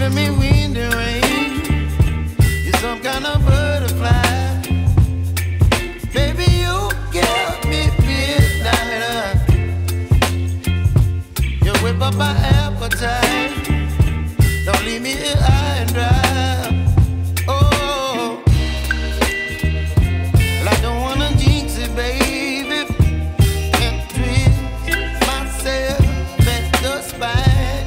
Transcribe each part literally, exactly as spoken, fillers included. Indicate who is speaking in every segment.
Speaker 1: giving me wind and rain. You're some kind of butterfly. Baby, you give me midnight. You whip up my appetite. Don't leave me here high and dry. Oh, well, I don't wanna jinx it, baby. Can't twist myself at the spine.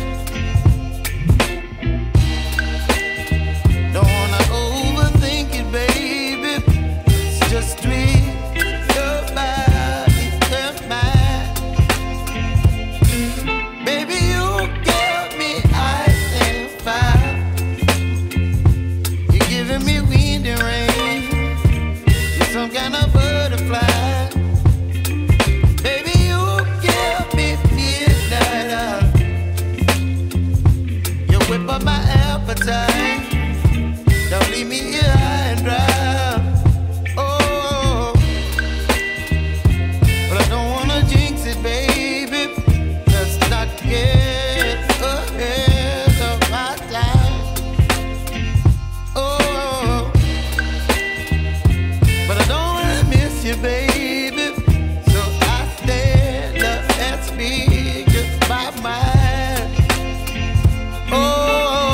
Speaker 1: Don't wanna overthink it, baby. It's just twist your body and mine. Baby, you give me ice and fire. You're giving me wind and rain. You're some kind of butterfly. Baby, you give me midnight. You whip up my appetite. Don't leave me here high and dry. Oh, but I don't wanna jinx it, baby. Let's not get ahead of my time. Oh, but I don't wanna miss you, baby. So I stand up and speak just my mind. Oh.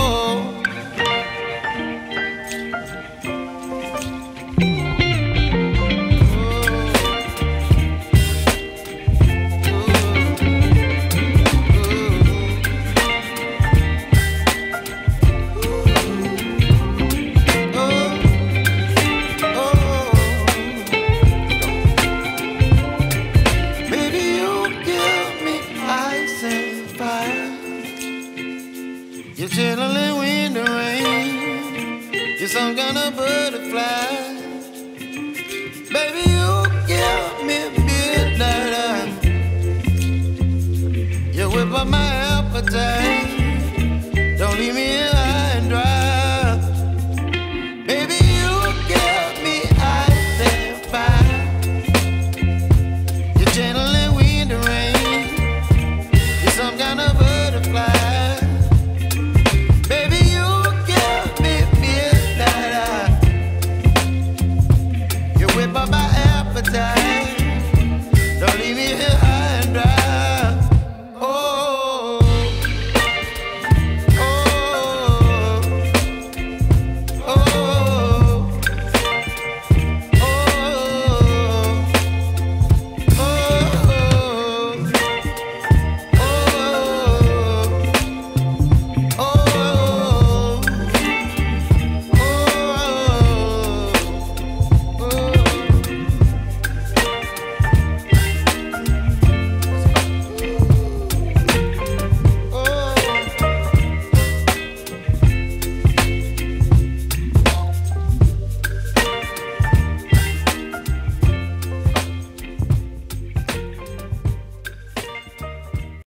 Speaker 1: Baby, you give me ice and fire. You're chilling wind and rain. You're some kind of butterfly. Baby, you give me midnight. You whip up my appetite. Don't leave me